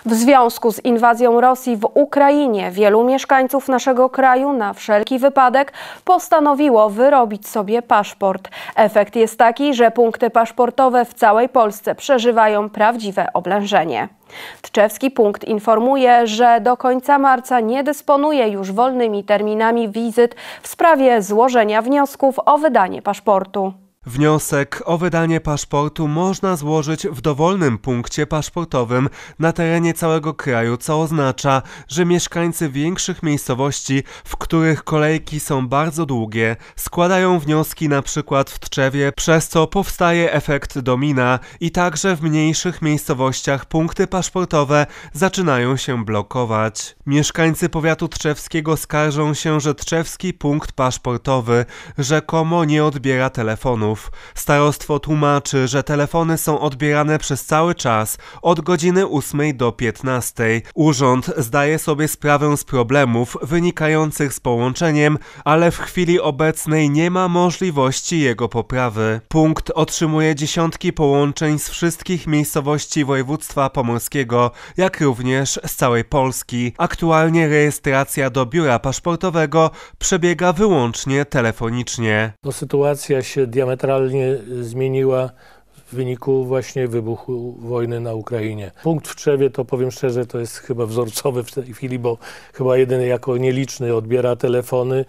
W związku z inwazją Rosji w Ukrainie wielu mieszkańców naszego kraju na wszelki wypadek postanowiło wyrobić sobie paszport. Efekt jest taki, że punkty paszportowe w całej Polsce przeżywają prawdziwe oblężenie. Tczewski Punkt informuje, że do końca marca nie dysponuje już wolnymi terminami wizyt w sprawie złożenia wniosków o wydanie paszportu. Wniosek o wydanie paszportu można złożyć w dowolnym punkcie paszportowym na terenie całego kraju, co oznacza, że mieszkańcy większych miejscowości, w których kolejki są bardzo długie, składają wnioski na przykład w Tczewie, przez co powstaje efekt domina i także w mniejszych miejscowościach punkty paszportowe zaczynają się blokować. Mieszkańcy powiatu tczewskiego skarżą się, że Tczewski Punkt Paszportowy rzekomo nie odbiera telefonów. Starostwo tłumaczy, że telefony są odbierane przez cały czas od godziny 8 do 15. Urząd zdaje sobie sprawę z problemów wynikających z połączeniem, ale w chwili obecnej nie ma możliwości jego poprawy. Punkt otrzymuje dziesiątki połączeń z wszystkich miejscowości województwa pomorskiego, jak również z całej Polski. Aktualnie rejestracja do biura paszportowego przebiega wyłącznie telefonicznie. Sytuacja się diametralnie zmieniła w wyniku właśnie wybuchu wojny na Ukrainie. Punkt w Tczewie, to powiem szczerze, to jest chyba wzorcowy w tej chwili, bo chyba jedyny jako nieliczny odbiera telefony.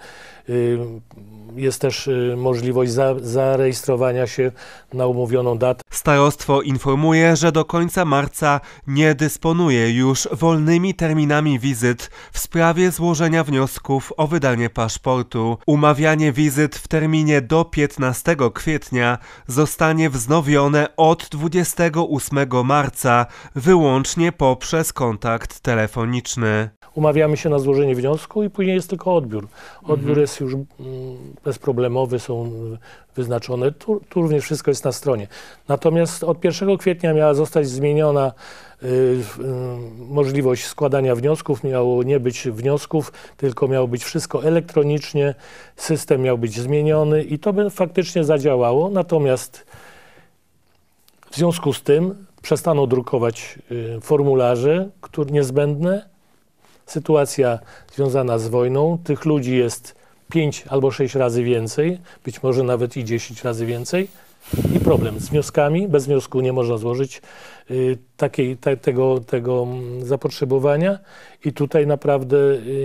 Jest też możliwość zarejestrowania się na umówioną datę. Starostwo informuje, że do końca marca nie dysponuje już wolnymi terminami wizyt w sprawie złożenia wniosków o wydanie paszportu. Umawianie wizyt w terminie do 15 kwietnia zostanie wznowione od 28 marca wyłącznie poprzez kontakt telefoniczny. Umawiamy się na złożenie wniosku i później jest tylko odbiór. Odbiór jest już bezproblemowy, są wyznaczone. Tu również wszystko jest na stronie. Natomiast od 1 kwietnia miała zostać zmieniona możliwość składania wniosków. Miało nie być wniosków, tylko miało być wszystko elektronicznie. System miał być zmieniony i to by faktycznie zadziałało. Natomiast w związku z tym przestano drukować formularze, które niezbędne. Sytuacja związana z wojną, tych ludzi jest 5 albo 6 razy więcej, być może nawet i 10 razy więcej. I problem z wnioskami, bez wniosku nie można złożyć tego zapotrzebowania. I tutaj naprawdę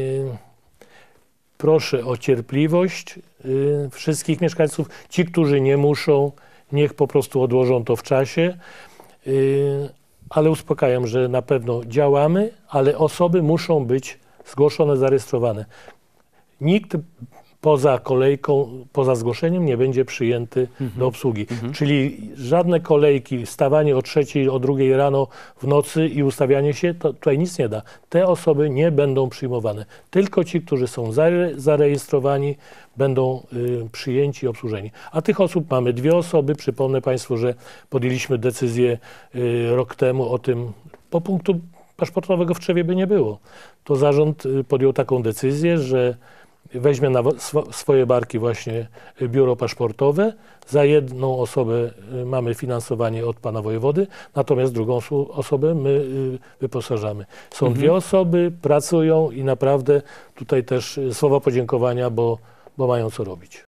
proszę o cierpliwość wszystkich mieszkańców. Ci, którzy nie muszą, niech po prostu odłożą to w czasie. Ale uspokajam, że na pewno działamy, ale osoby muszą być zgłoszone, zarejestrowane. Nikt poza kolejką, poza zgłoszeniem nie będzie przyjęty do obsługi. Czyli żadne kolejki, stawanie o 3, o 2 rano w nocy i ustawianie się, to tutaj nic nie da. Te osoby nie będą przyjmowane. Tylko ci, którzy są zarejestrowani, będą przyjęci i obsłużeni. A tych osób mamy 2 osoby. Przypomnę Państwu, że podjęliśmy decyzję rok temu o tym, bo punktu paszportowego w Tczewie by nie było. To zarząd podjął taką decyzję, że weźmie na swoje barki właśnie biuro paszportowe. Za jedną osobę mamy finansowanie od pana wojewody, natomiast drugą osobę my wyposażamy. Są 2 osoby, pracują i naprawdę tutaj też słowa podziękowania, bo mają co robić.